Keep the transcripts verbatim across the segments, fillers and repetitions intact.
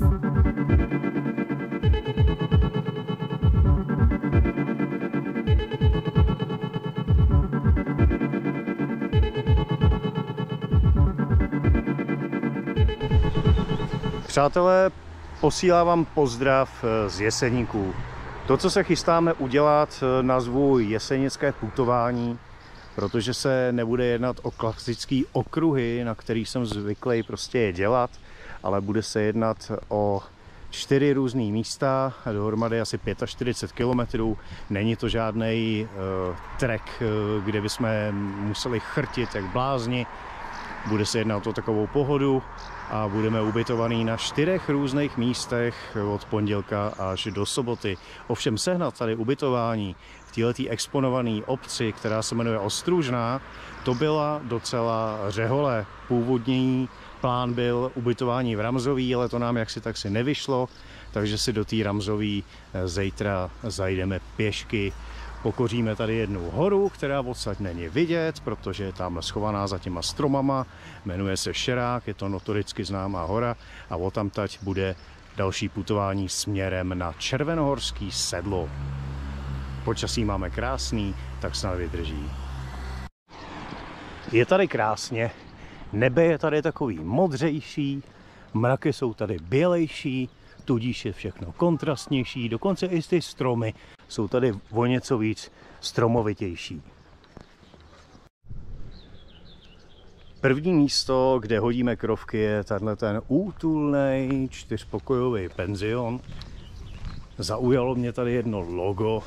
Přátelé, posílám vám pozdrav z Jeseníků. To, co se chystáme udělat, nazvu jesenické putování, protože se nebude jednat o klasické okruhy, na který jsem zvyklý prostě je dělat, ale bude se jednat o čtyři různé místa, dohromady asi čtyřicet pět kilometrů. Není to žádný uh, trek, uh, kde bychom museli chrtit jak blázni. Bude se jednat o takovou pohodu a budeme ubytovaní na čtyřech různých místech od pondělka až do soboty. Ovšem sehnat tady ubytování v této exponované obci, která se jmenuje Ostružná, to byla docela řehole. Původní plán byl ubytování v Ramzový, ale to nám jaksi tak si nevyšlo, takže si do té Ramzový zítra zajdeme pěšky. Pokoříme tady jednu horu, která odsaď není vidět, protože je tam schovaná za těma stromama. Jmenuje se Šerák, je to notoricky známá hora a odtamtať bude další putování směrem na Červenohorský sedlo. Počasí máme krásný, tak snad vydrží. Je tady krásně, nebe je tady takový modřejší, mraky jsou tady bělejší, tudíž je všechno kontrastnější, dokonce i ty stromy jsou tady o něco víc stromovitější. První místo, kde hodíme krovky, je tenhle ten útulný čtyřpokojový penzion. Zaujalo mě tady jedno logo.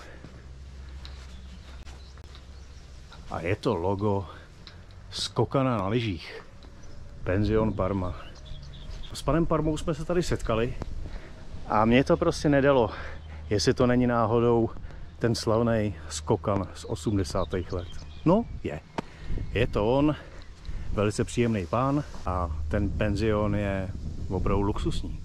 A je to logo skokana na lyžích. Penzion Parma. S panem Parmou jsme se tady setkali a mě to prostě nedalo, jestli to není náhodou ten slavný skokan z osmdesátých let. No, je. Je to on, velice příjemný pán a ten penzion je opravdu luxusní.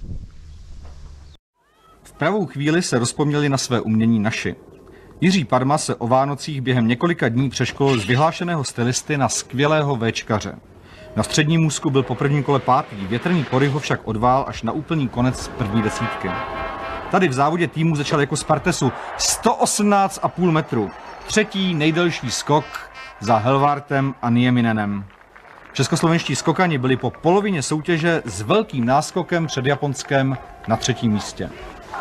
V pravou chvíli se rozpomněli na své umění naši. Jiří Parma se o Vánocích během několika dní přeškolil z vyhlášeného stylisty na skvělého véčkaře. Na středním můstku byl po prvním kole pátý, větrný poryv ho však odvál až na úplný konec první desítky. Tady v závodě týmu začal jako Spartesu sto osmnáct celá pět metru. Třetí nejdelší skok za Helvartem a Nieminenem. Českoslovenští skokani byli po polovině soutěže s velkým náskokem před Japonskem na třetím místě.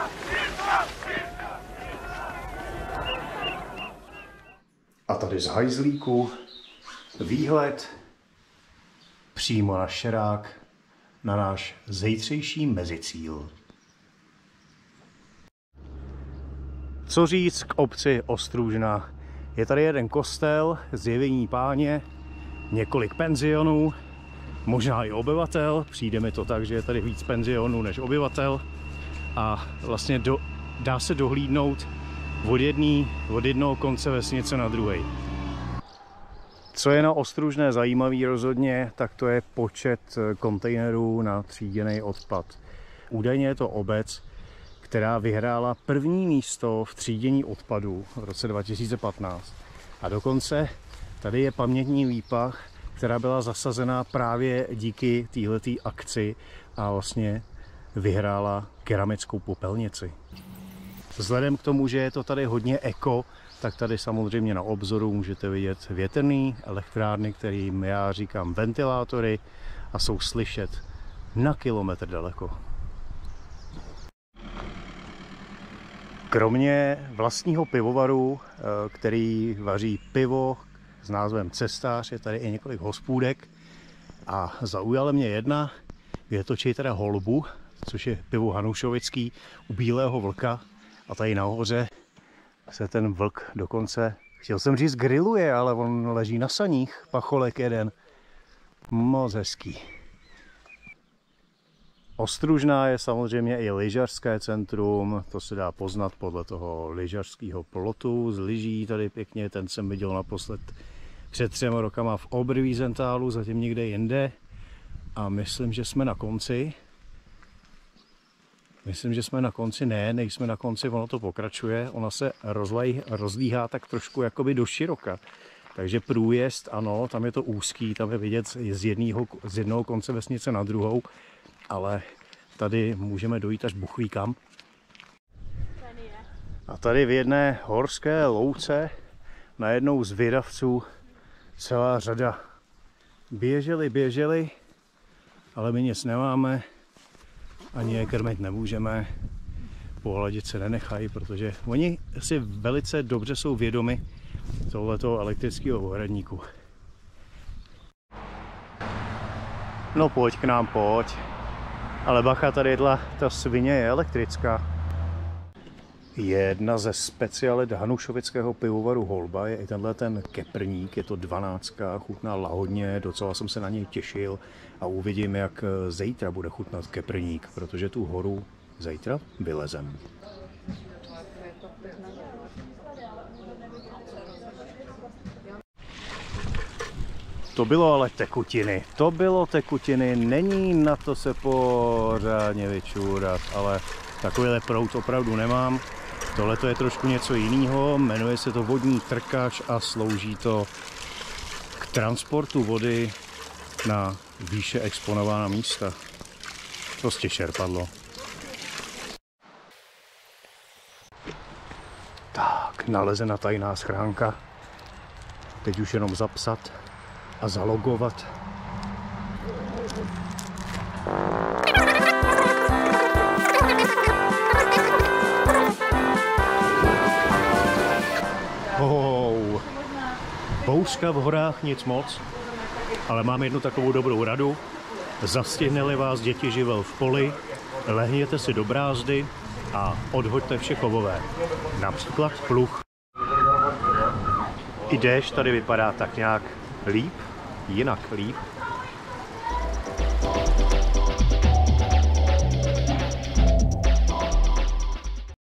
A tady z hajzlíku výhled přímo na Šerák, na náš zítřejší mezicíl. Co říct k obci Ostružná? Je tady jeden kostel, zjevení Páně, několik penzionů, možná i obyvatel. Přijde mi to tak, že je tady víc penzionů než obyvatel. A vlastně do, dá se dohlídnout od, jedný, od jednoho konce vesnice na druhý. Co je na Ostružné zajímavý rozhodně, tak to je počet kontejnerů na tříděný odpad. Údajně je to obec, která vyhrála první místo v třídění odpadu v roce dva tisíce patnáct. A dokonce tady je pamětní lípa, která byla zasazená právě díky téhleté akci a vlastně vyhrála keramickou popelnici. Vzhledem k tomu, že je to tady hodně eko, tak tady samozřejmě na obzoru můžete vidět větrné elektrárny, kterým já říkám ventilátory a jsou slyšet na kilometr daleko. Kromě vlastního pivovaru, který vaří pivo s názvem Cestář, je tady i několik hospůdek a zaujala mě jedna, kde točí teda holbu, což je pivo hanušovický u Bílého vlka a tady nahoře se ten vlk dokonce, chtěl jsem říct grilluje, ale on leží na saních, pacholek jeden, moc hezký. Ostružná je samozřejmě i lyžařské centrum, to se dá poznat podle toho lyžařského plotu z lyží, tady pěkně, ten jsem viděl naposled před třema rokama v Oberwiesentálu, zatím někde jinde a myslím, že jsme na konci. Myslím, že jsme na konci, ne, nejsme na konci, ono to pokračuje, ona se rozlej, rozlíhá tak trošku jakoby do široka. Takže průjezd, ano, tam je to úzký, tam je vidět z, jedného, z jednoho konce vesnice na druhou, ale tady můžeme dojít až Bůh ví kam. A tady v jedné horské louce najednou z vědavců celá řada. Běželi, běželi, ale my nic nemáme, ani je krmit nemůžeme, pohladit se nenechají, protože oni si velice dobře jsou vědomi tohletoho elektrického ohradníku. No pojď k nám, pojď. Ale bacha, tady jedla, ta svině je elektrická. Jedna ze specialit hanušovického pivovaru Holba je i tenhle ten keprník, je to dvanáctka, chutná lahodně, docela jsem se na něj těšil a uvidím, jak zítra bude chutnat keprník, protože tu horu zítra vylezem. To bylo ale tekutiny, to bylo tekutiny, není na to se pořádně vyčůrat, ale takovýhle proud opravdu nemám. Tohle je trošku něco jiného, jmenuje se to vodní trkač a slouží to k transportu vody na výše exponovaná místa. Prostě čerpadlo. Tak, nalezena tajná schránka. Teď už jenom zapsat a zalogovat. Oh, bouřka v horách nic moc, ale mám jednu takovou dobrou radu. Zastihne-li vás děti živel v poli, lehněte si do brázdy a odhoďte vše kovové. Například pluh. I déšť tady vypadá tak nějak líp, jinak líp.